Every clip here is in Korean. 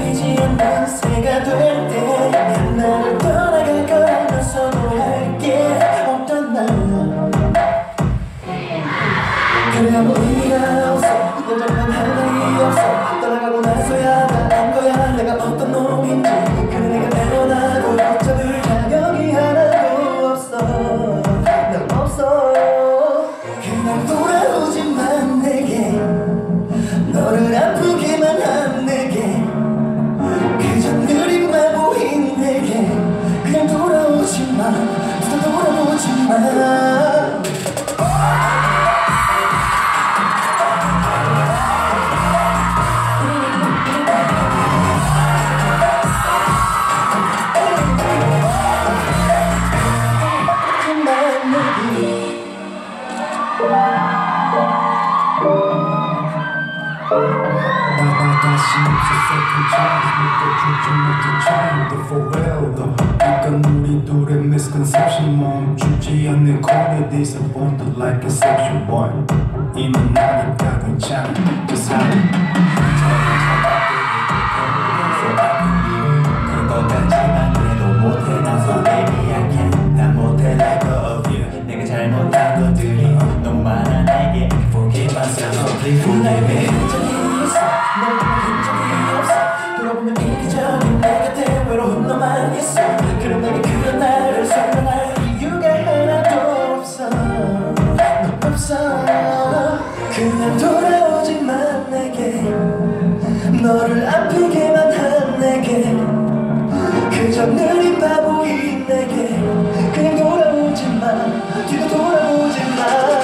잡히지 않는 새가 될 때 나를 떠나갈 거라면서도 할게 없던 날 그래 아무 의미가 없어 여전한 할 말이 없어 떠나가고 나서야 다 안 거야 내가 어떤 놈인지 그래 내가 내려놔도 붙잡을 자격이 하나도 없어 난 없어 그냥 돌아오지만 내게 너를 아프게만 한 내게 그저 느린 마보인 내게 그냥 돌아오지마 또 돌아오지마 이건 우리 둘의 misconception 멈추지 않는 comedies I want to like a sexual boy 이만 나니까 괜찮아 just have it 그거 같지만 그래도 못해 나서 baby I can't 난 못해 let go of you 내가 잘못한 것들이 너무 많아 내게 forgive myself please forgive me 흔적이 있어 너무 흔적이 없어 돌아보면 이기적인 내 곁에 외로운 너만 있어 그럼 내게 그런 나를 설명할 이유가 하나도 없어 없어 그냥 돌아오지만 내게 너를 아프게만 한 내게 그저 느린 바보인 내게 그냥 돌아오지마 뒤로 돌아오지마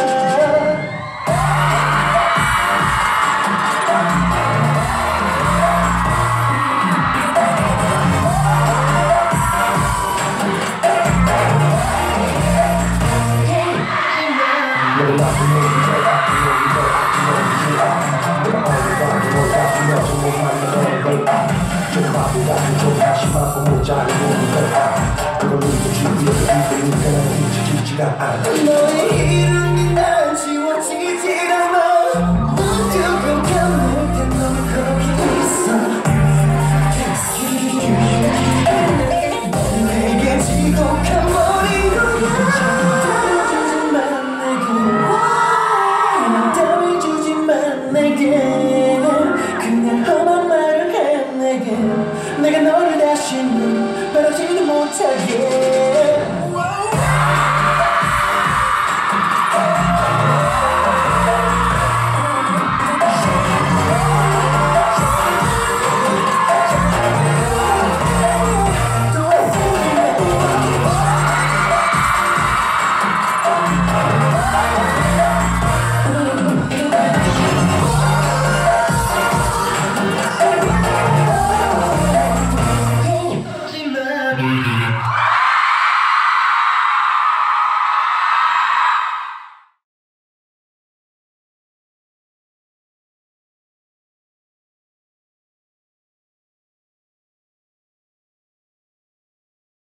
너의 이름이